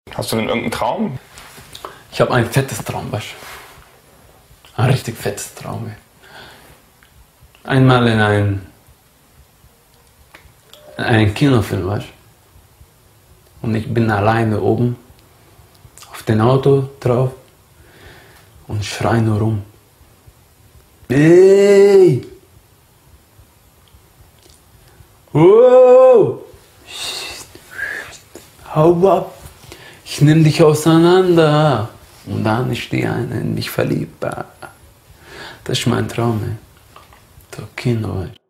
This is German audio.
Hast du denn irgendeinen Traum? Ich habe ein fettes Traum, weißt du? Ein richtig fettes Traum. Einmal in einen Kinofilm, weißt du? Und ich bin alleine oben auf dem Auto drauf und schreie nur rum. Hey! Wow! Hau ab! Ich nehm dich auseinander! Und dann ist die eine in mich verliebt. Das ist mein Traum, ey. So Kino, ey.